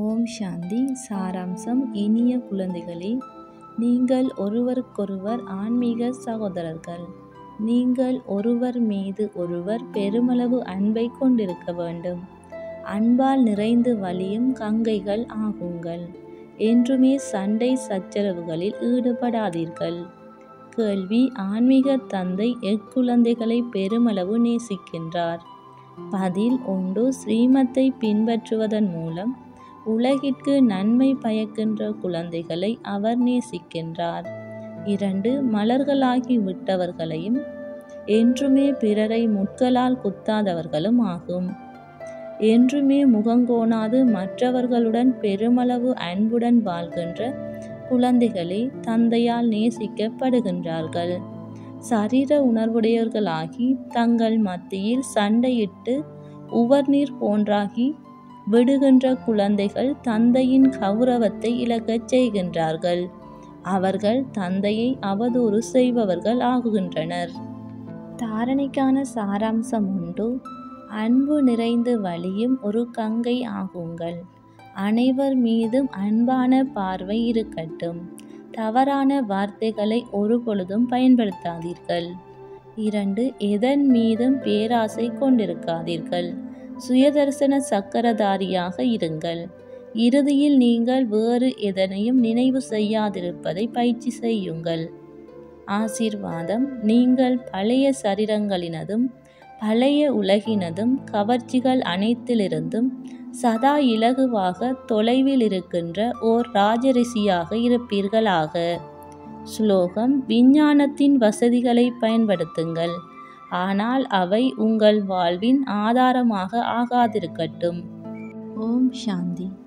ஓம் சாந்தி. சாராம்சம். இனிய குழந்தைகளே, நீங்கள் ஒருவருக்கொருவர் ஆன்மீக சகோதரர்கள். நீங்கள் ஒருவர் மீது ஒருவர் பெருமளவு அன்பை கொண்டிருக்க வேண்டும். அன்பால் நிறைந்து வழியும் கங்கைகள் ஆகுங்கள். என்றுமே சண்டை சச்சரவுகளில் ஈடுபடாதீர்கள். கேள்வி: ஆன்மீக தந்தை எக்குழந்தைகளை பெருமளவு நேசிக்கின்றார்? பதில்: 1. ஸ்ரீமத்தை பின்பற்றுவதன் மூலம் உலகிற்கு நன்மை பயக்கின்ற குழந்தைகளை அவர் நேசிக்கின்றார். 2. மலர்களாகி விட்டவர்களையும் என்றுமே பிறரை முட்களால் குத்தாதவர்களும் ஆகும். என்றுமே முகங்கோணாது மற்றவர்களுடன் பெருமளவு அன்புடன் வாழ்கின்ற குழந்தைகளே தந்தையால் நேசிக்கப்படுகின்றார்கள். சரீர உணர்வுடையவர்களாகி தங்கள் மத்தியில் சண்டையிட்டு உவர்நீர் போன்றாகி விடுகின்ற குழந்தைகள் தந்தையின் கௌரவத்தை இழக்கச் செய்கின்றார்கள். அவர்கள் தந்தையை அவதூறு செய்பவர்கள் ஆகுகின்றனர். தாரணைக்கான சாராம்சம் உண்டு. அன்பு நிறைந்து வழியும் ஒரு கங்கை ஆகுங்கள். அனைவர் மீதும் அன்பான பார்வை இருக்கட்டும். தவறான வார்த்தைகளை ஒருபொழுதும் பயன்படுத்தாதீர்கள். 2. எதன் மீதும் பேராசை கொண்டிருக்காதீர்கள். சுயதர்சன சக்கரதாரியாக இருங்கள். இறுதியில் நீங்கள் வேறு எதனையும் நினைவு செய்யாதிருப்பதை பயிற்சி செய்யுங்கள். ஆசீர்வாதம். நீங்கள் பழைய சரீரங்களினதும் பழைய உலகினதும் கவர்ச்சிகள் அனைத்திலிருந்தும் சதா இலகுவாக தொலைவில் இருக்கின்ற ஓர் ராஜரிஷியாக இருப்பீர்களாக. ஸ்லோகம்: விஞ்ஞானத்தின் வசதிகளை பயன்படுத்துங்கள், ஆனால் அவை உங்கள் வாழ்வின் ஆதாரமாக ஆகாதிருக்கட்டும். ஓம் சாந்தி.